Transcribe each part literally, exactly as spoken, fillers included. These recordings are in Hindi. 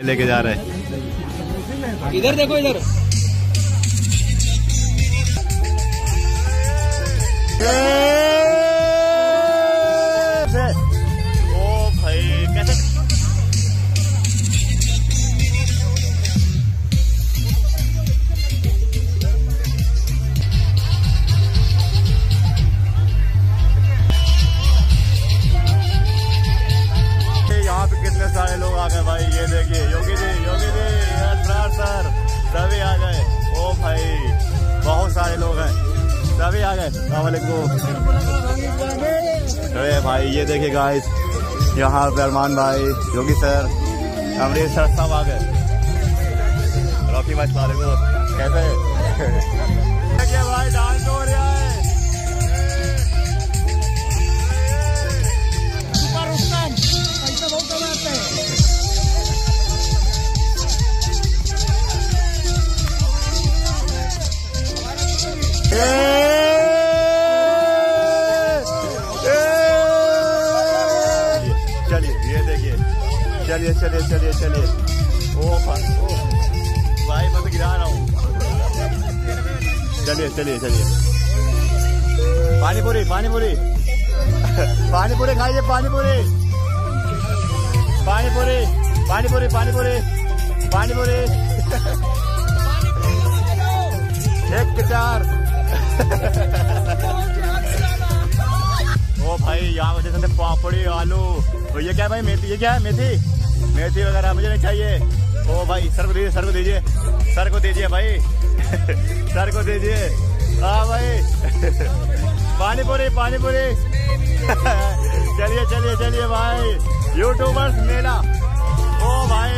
लेके जा रहे हैं। इधर देखो इधर। ओ भाई कैसे यहाँ पे कितने सारे लोग आ गए भाई। ये देखिए योगी जी, योगी जी, सर सभी आ गए। ओ भाई बहुत सारे लोग हैं, सभी आ गए। अस्सलाम वालेकुम। अरे भाई ये देखिए गाइस, यहाँ पे अरमान भाई, योगी सर, अमरीश सर सब आ गए। रॉकी भाई सलाम वालेकुम, कैसे देखिए भाई डांस हो रहा है। चलिए ये देखिए, चलिए चलिए चलिए चलिए। ओ भाई ओ भाई मैं तो गिरा रहा हूँ। चलिए चलिए चलिए। पानीपुरी पानीपुरी पानीपुरी खाइए, पानीपुरी पानीपुरी पानीपुरी पानीपुरी पानीपुरी एक के चार। ओ भाई यहाँ वजह से पापड़ी आलू। तो ये क्या है भाई, मेथी? ये क्या है? मेथी मेथी वगैरह मुझे नहीं चाहिए। ओ भाई सर को दीजिए, सर को दीजिए, सर को दीजिए भाई सर को दीजिए। हाँ भाई पानीपुरी पानीपुरी चलिए चलिए चलिए भाई। यूट्यूबर्स मेला। ओ भाई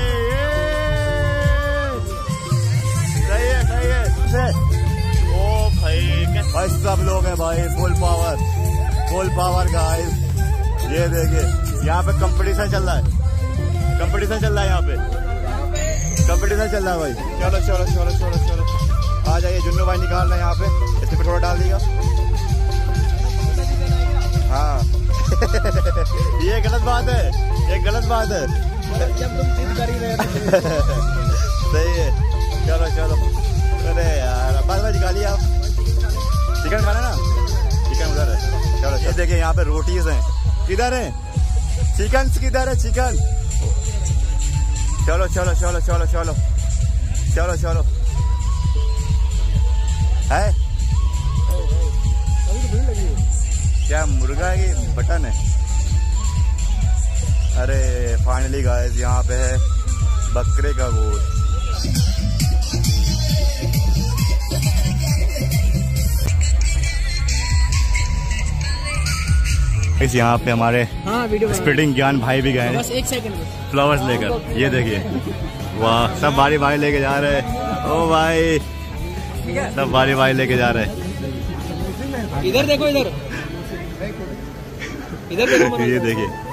सही है सही है। ओ भाई भाई सब लोग हैं भाई, full power full power guys. ये देखिए यहाँ पे कंपटीशन चल रहा है, कंपटीशन चल रहा है यहाँ पे, कंपटीशन चल रहा है भाई। चलो चलो चलो चलो चलो आ जाइए। जुन्नू भाई निकाल रहे हैं यहाँ पे, इससे पेट्रोल डाल दिया। हाँ ये गलत बात है, ये गलत बात है। जब तुम जिद कर ही रहे थे सही है। चलो चलो। अरे यार बस बस निकालिए आप। चिकन खाना ना, चिकन उधर है। चलो ये देखिए यहाँ पे रोटीज हैं। किधर है चिकन? किधर है चिकन? चलो चलो चलो चलो चलो चलो चलो। है क्या मुर्गा है कि बटन है? अरे फाइनली गाइस यहाँ पे है बकरे का गोश्त। इस यहाँ पे हमारे हाँ, स्प्रिटिंग ज्ञान भाई भी गए बस एक सेकंड फ्लावर्स लेकर। ये देखिए वाह, सब बारी बारी लेके जा रहे हैं। ओ भाई सब बारी बारी लेके जा रहे हैं। इधर देखो इधर इधर देखो ये देखिए